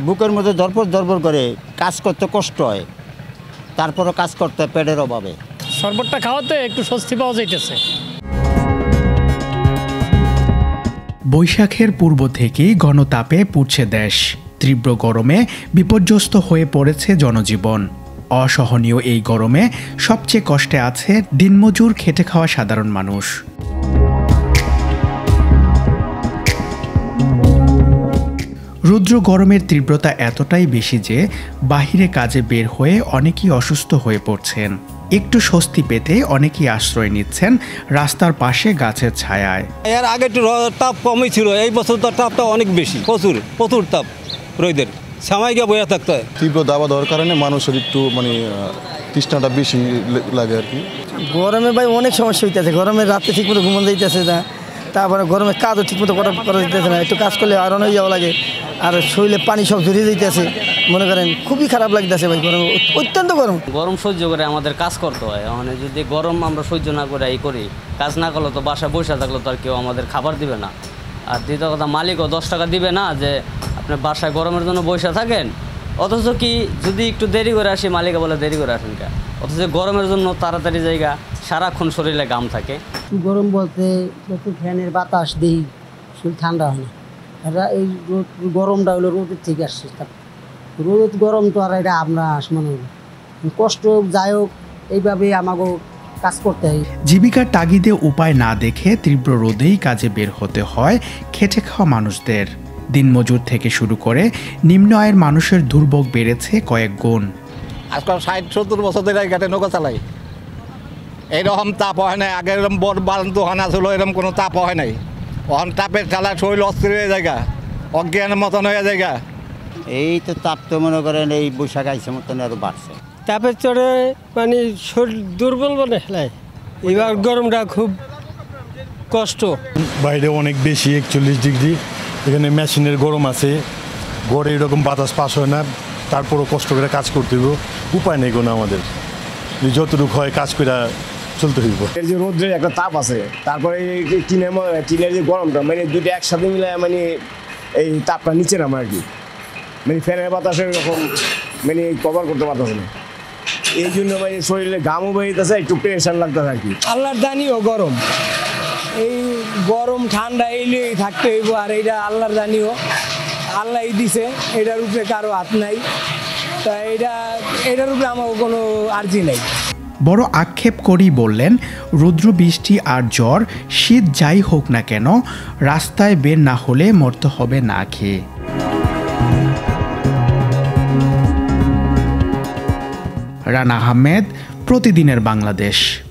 বুকের মধ্যে ধরপড় ধরপড় করে, কাজ করতে কষ্ট হয়, তারপরে কাজ করতে পেটের অভাবে। শরবতটা খাওয়াতে একটু স্বস্তি পাওয়া যাইতেছে। বৈশাখের পূর্ব থেকেই ঘনতাপে পুড়ছে দেশ। তীব্র গরমে বিপর্যস্ত হয়ে পড়েছে জনজীবন। অসহনীয় এই গরমে সবচেয়ে কষ্টে আছে দিনমজুর খেটে খাওয়া সাধারণ মানুষ। রৌদ্র গরমের তীব্রতা এতটাই বেশি যে বাহিরে কাজে বের হয়ে অনেকেই অসুস্থ হয়ে পড়ছেন। একটু স্বস্তি পেতে অনেকেই আশ্রয় নিচ্ছেন রাস্তার পাশে গাছের ছায়ায়। এর আগে একটু তাপ কমই ছিল, এই বছর তো তাপটা অনেক বেশি, প্রচুর তাপ রোদের সামাইকে বইয়া থাকতে হয়। তীব্র দাবা দেওয়ার কারণে মানুষের একটু তৃষ্ণাটা বেশি লাগে আর কি। গরমে ভাই অনেক সমস্যা হইতেছে, গরমে রাত্রে ঠিকমতো ঘুমানো যাইতেছে না, তারপরে গরমে কাজও ঠিকমতো করা যেতেছে না, একটু কাজ করলে আরও হয়ে যাওয়া লাগে, আর শরীরে পানি সব জড়িয়ে যাইতেছে, মনে করেন খুবই খারাপ লাগতেছে ভাই, গরম অত্যন্ত গরম সহ্য করে আমাদের কাজ করতে হয়। মানে যদি গরম আমরা সহ্য না করে এই করি, কাজ না করলে তো বাসায় বসে থাকলে তো আর কেউ আমাদের খাবার দিবে না। আর দ্বিতীয় কথা, মালিকও 10 টাকা দিবে না যে আপনি বাসায় গরমের জন্য বসে থাকেন, অথচ কি যদি একটু দেরি করে আসি মালিকা বলে দেরি করে আসেন কে, অথচ গরমের জন্য তাড়াতাড়ি জায়গা সারাক্ষণ শরীরে ঘাম থাকে। গরম বলতে একটু ফ্যানের বাতাস দিই, শরীর ঠান্ডা হয় না। এই গরমটা হলো রোদের থেকে আসছে, রোদ গরম তো আর এটা আমরা মানে কষ্ট যাই হোক এইভাবে আমাকে কাজ করতে হয়। জীবিকার তাগিদে উপায় না দেখে তীব্র রোদেই কাজে বের হতে হয় খেটে খাওয়া মানুষদের। দিনমজুর থেকে শুরু করে নিম্ন আয়ের মানুষের দুর্ভোগ বেড়েছে কয়েক গুণ। আজকাল 60-70 বছর ধরে ঘাটে নৌকা চালাই, এইরকম তাপ হয় নাই। আগে এরকম বড় বারান্ত হানা ছিল, এরকম কোনো তাপ হয় নাই। ওখান তাপের ঠালা শরীর অস্থির হয়ে যায়, অজ্ঞানের মতন হয়ে যায়। এই তো তাপ তো মনে করেন এই বৈশাখ আইসে মতন আরও বাড়ছে। তাপের চড়ে মানে শরীর দুর্বল বলে হেলায়, এবার গরমটা খুব কষ্ট। বাইরে অনেক বেশি 41 ডিগ্রি, এখানে মেশিনের গরম আছে, গড়ে এরকম বাতাস পাস হয় না, তারপরও কষ্ট করে কাজ করতে হইব, উপায় নেই কোনো আমাদের, যতটুকু হয় কাজ করে চলতে হইব। এর যে রোদ্রের একটা তাপ আছে, তারপরে এই টিনের যে গরমটা, মানে দুটো একসাথে মিলে মানে এই তাপটা নিচে নামে আর কি, মানে ফ্যানের বাতাসে এরকম মানে কভার করতে পারতেছে না, এই জন্য মানে শরীরে ঘামও বেরিতেছে, একটু প্রেশার লাগতেছে আর কি। আল্লাহর দানিও গরম, এই গরম ঠান্ডা এইলেই থাকতে হইব, আর এইটা আল্লাহর দানিও, আল্লাহ দিছে, এটার উপরে কারো হাত নাই, তা এটার উপরে আমার কোনো আর্জি নাই। বড় আক্ষেপ করেই বললেন, রৌদ্র বৃষ্টি আর জ্বর শীত যাই হোক না কেন, রাস্তায় বের না হলে মরতে হবে না খেয়ে। রানা আহমেদ, প্রতিদিনের বাংলাদেশ।